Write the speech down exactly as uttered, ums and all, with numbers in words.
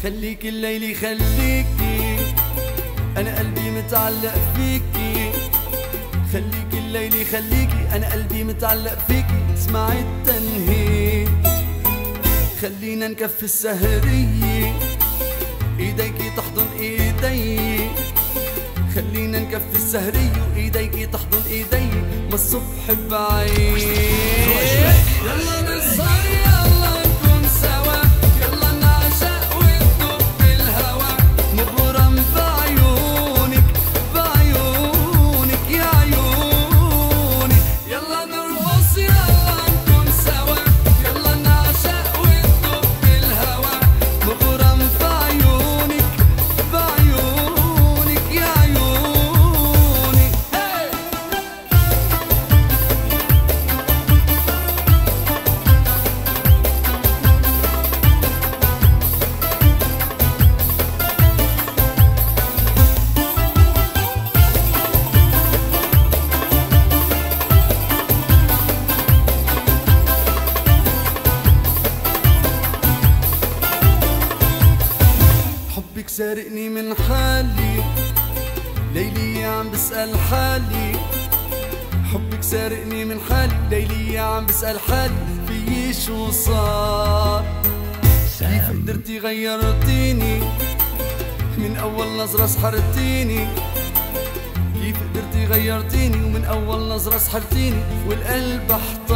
خليكي الليلي خليكي، أنا قلبي متعلق فيكي. خليكي الليلي خليكي، أنا قلبي متعلق فيكي. اسمعي التنهيد، خلينا نكفي السهرية، ايديكي تحضن ايدي. خلينا نكفي السهرية وايديكي تحضن ايدي، ما الصبح بعيد. يلا نسهر يلا نكون سوا، يلا نعشق وندوب بالهوا، مغرم بعيونك بعيونك يا عيوني. يلا نرقص يلا نكون سوا، يلا نعشق وندوب بالهوا، مغرم بعيونك بعيونك يا عيوني. hey! حبك سارقني من حالي، ليلي عم بسأل حالي. حبك سارقني من حالي، ليلي عم بسأل حالي، في شو صار؟ كيف قدرتي غيرتيني؟ من أول نظرة سحرتيني. كيف قدرتي غيرتيني؟ ومن أول نظرة سحرتيني، والقلب احتار.